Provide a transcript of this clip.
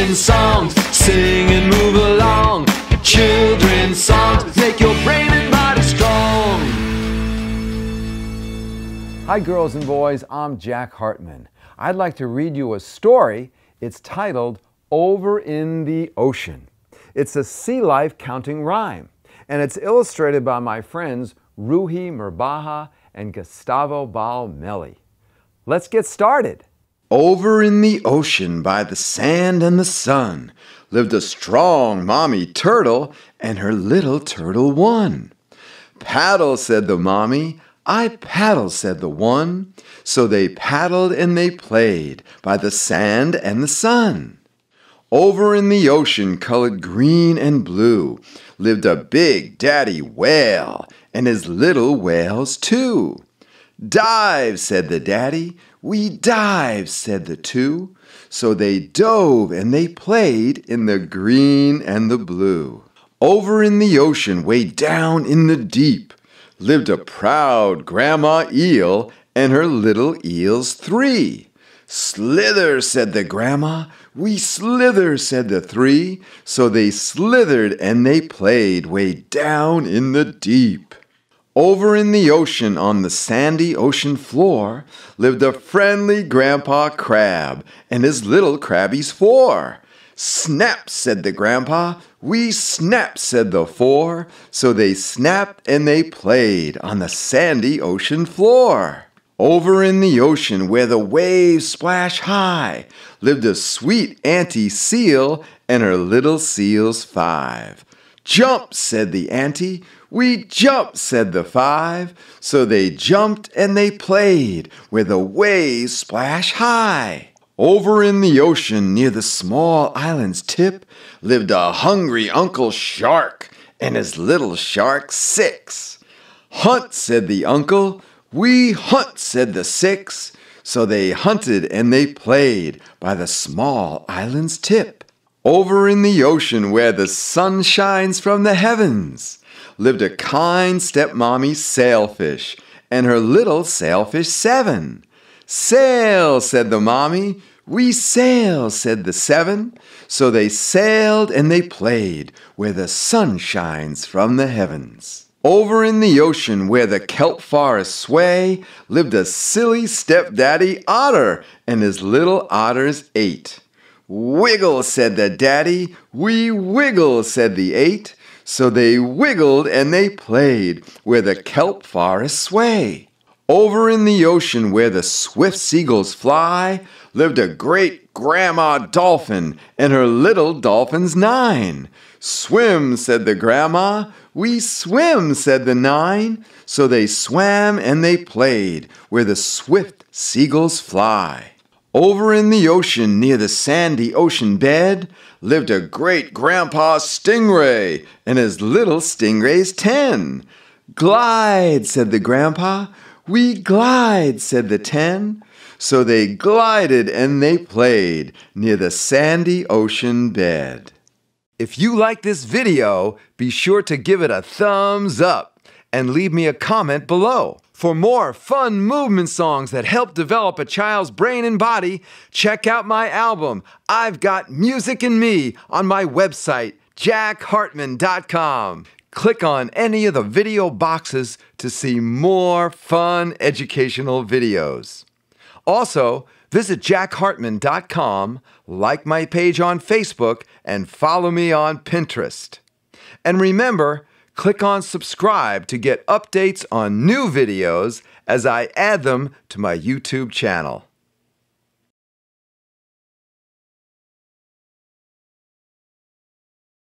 children's songs. Sing and move along. Children's songs make your brain and body strong. Hi girls and boys, I'm Jack Hartmann. I'd like to read you a story. It's titled Over in the Ocean. It's a sea life counting rhyme, and it's illustrated by my friends Ruhi Mirbaha and Gustavo Balmelli. Let's get started. Over in the ocean by the sand and the sun lived a strong mommy turtle and her little turtle one. Paddle, said the mommy. I paddle, said the one. So they paddled and they played by the sand and the sun. Over in the ocean, colored green and blue, lived a big daddy whale and his little whales too. Dive, said the daddy. We dive, said the two. So they dove and they played in the green and the blue. Over in the ocean, way down in the deep, lived a proud grandma eel and her little eels three. Slither, said the grandma. We slither, said the three. So they slithered and they played way down in the deep. Over in the ocean, on the sandy ocean floor, lived a friendly grandpa crab and his little crabbies four. Snap, said the grandpa. We snap, said the four. So they snapped and they played on the sandy ocean floor. Over in the ocean, where the waves splash high, lived a sweet auntie seal and her little seals five. Jump, said the auntie. We jump, said the five. So they jumped and they played where the waves splash high. Over in the ocean, near the small island's tip, lived a hungry Uncle Shark and his little shark six. Hunt, said the uncle. We hunt, said the six. So they hunted and they played by the small island's tip. Over in the ocean, where the sun shines from the heavens, lived a kind stepmommy sailfish and her little sailfish seven. Sail, said the mommy. We sail, said the seven. So they sailed and they played where the sun shines from the heavens. Over in the ocean, where the kelp forests sway, lived a silly stepdaddy otter and his little otters eight. Wiggle, said the daddy. We wiggle, said the eight. So they wiggled and they played where the kelp forests sway. Over in the ocean, where the swift seagulls fly, lived a great grandma dolphin and her little dolphins nine. Swim, said the grandma. We swim, said the nine. So they swam and they played where the swift seagulls fly. Over in the ocean, near the sandy ocean bed, lived a great grandpa stingray and his little stingrays 10. Glide, said the grandpa. We glide, said the 10. So they glided and they played near the sandy ocean bed. If you like this video, be sure to give it a thumbs up and leave me a comment below. For more fun movement songs that help develop a child's brain and body, check out my album, I've Got Music in Me, on my website, jackhartmann.com. Click on any of the video boxes to see more fun educational videos. Also, visit jackhartmann.com, like my page on Facebook, and follow me on Pinterest. And remember, click on subscribe to get updates on new videos as I add them to my YouTube channel.